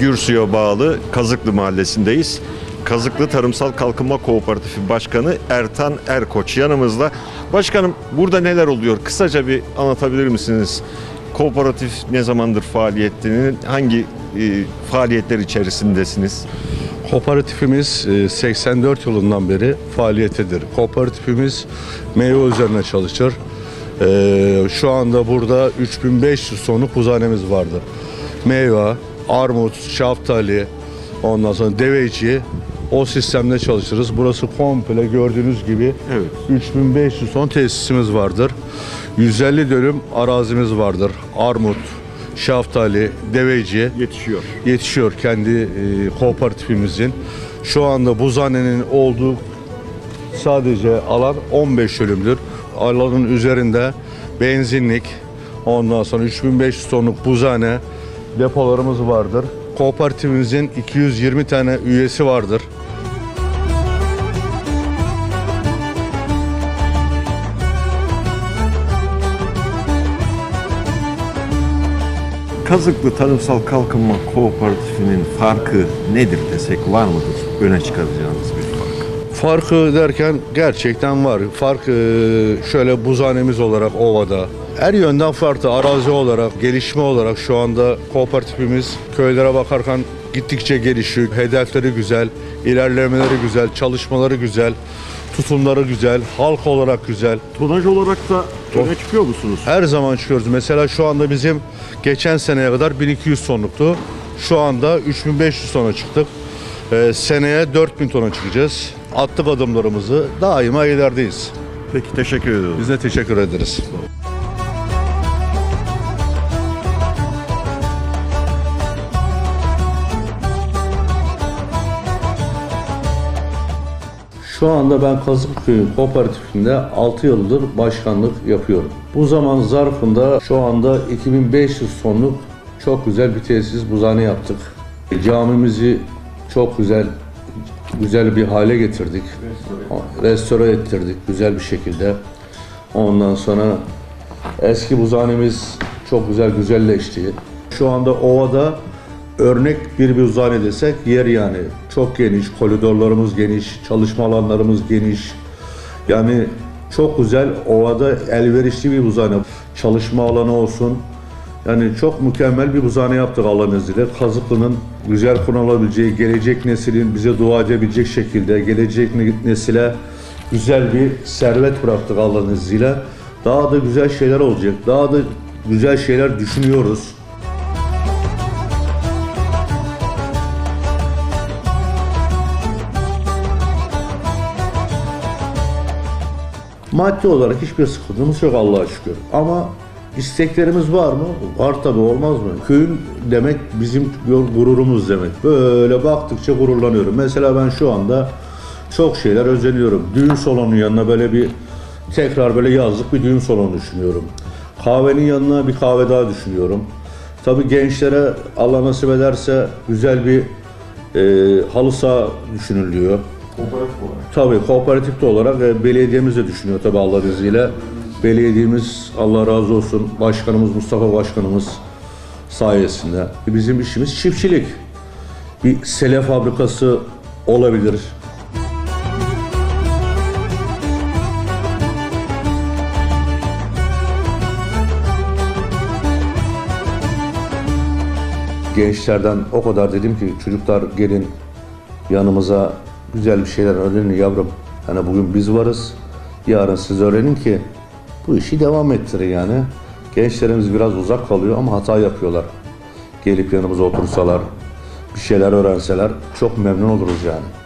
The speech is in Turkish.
Gürsu'ya bağlı Kazıklı Mahallesi'ndeyiz. Kazıklı Tarımsal Kalkınma Kooperatifi Başkanı Ertan Erkoç yanımızda. Başkanım, burada neler oluyor? Kısaca bir anlatabilir misiniz? Kooperatif ne zamandır faaliyetini, hangi faaliyetler içerisindesiniz? Kooperatifimiz 84 yılından beri faaliyettedir. Kooperatifimiz meyve üzerine çalışır. Şu anda burada 3500 tonluk buzhanemiz vardır. Meyve, armut, şaftali, ondan sonra deveci, o sistemde çalışırız. Burası komple gördüğünüz gibi, evet, 3500 ton tesisimiz vardır. 150 dönüm arazimiz vardır. Armut, şaftali, deveci yetişiyor kendi kooperatifimizin. Şu anda buzhanenin olduğu sadece alan 15 dönümdür. Alanın üzerinde benzinlik, ondan sonra 3500 tonluk buzhane depolarımız vardır. Kooperatifimizin 220 tane üyesi vardır. Kazıklı Tarımsal Kalkınma Kooperatifinin farkı nedir desek, var mıdır öne çıkaracağınız bir fark? Farkı derken gerçekten var. Fark şöyle, buzhanemiz olarak ovada. Her yönden farklı, arazi olarak, gelişme olarak şu anda kooperatifimiz köylere bakarken gittikçe gelişiyor. Hedefleri güzel, ilerlemeleri güzel, çalışmaları güzel, tutumları güzel, halk olarak güzel. Tonaj olarak da öne çıkıyor musunuz? Her zaman çıkıyoruz. Mesela şu anda bizim geçen seneye kadar 1200 tonluktu. Şu anda 3500 tona çıktık. Seneye 4000 tona çıkacağız. Attık adımlarımızı, daima ilerideyiz. Peki, teşekkür ediyorum. Biz de teşekkür ederiz. Şu anda ben Kazıkköy Kooperatifinde 6 yıldır başkanlık yapıyorum. Bu zaman zarfında şu anda 2500 tonluk çok güzel bir tesis, buzhane yaptık. Camimizi çok güzel bir hale getirdik. Restore ettirdik güzel bir şekilde. Ondan sonra eski buzhanemiz çok güzelleşti. Şu anda ovada örnek bir buzhane desek yer yani. Çok geniş, koridorlarımız geniş, çalışma alanlarımız geniş. Yani çok güzel, ovada elverişli bir buzhane. Çalışma alanı olsun. Yani çok mükemmel bir buzhane yaptık Allah'ın izniyle. Kazıklı'nın güzel kullanılabileceği, gelecek neslin bize dua edebilecek şekilde, gelecek nesile güzel bir servet bıraktık Allah'ın izniyle. Daha da güzel şeyler olacak, daha da güzel şeyler düşünüyoruz. Maddi olarak hiçbir sıkıntımız yok Allah'a şükür. Ama isteklerimiz var mı? Var tabii, olmaz mı? Köyün demek bizim gururumuz demek. Böyle baktıkça gururlanıyorum. Mesela ben şu anda çok şeyler özeniyorum. Düğün salonunun yanına tekrar böyle yazlık bir düğün salonu düşünüyorum. Kahvenin yanına bir kahve daha düşünüyorum. Tabii gençlere Allah nasip ederse güzel bir halı saha düşünülüyor. Kooperatif olarak. Tabii kooperatif olarak belediyemiz de düşünüyor tabii Allah'ın izniyle. Belediyemiz, Allah razı olsun, başkanımız Mustafa Başkanımız sayesinde. Bizim işimiz çiftçilik. Bir sele fabrikası olabilir. Gençlerden o kadar dedim ki, çocuklar gelin yanımıza, güzel bir şeyler öğrenin yavrum. Yani bugün biz varız, yarın siz öğrenin ki bu işi devam ettirin yani. Gençlerimiz biraz uzak kalıyor ama hata yapıyorlar. Gelip yanımıza otursalar, bir şeyler öğrenseler çok memnun oluruz yani.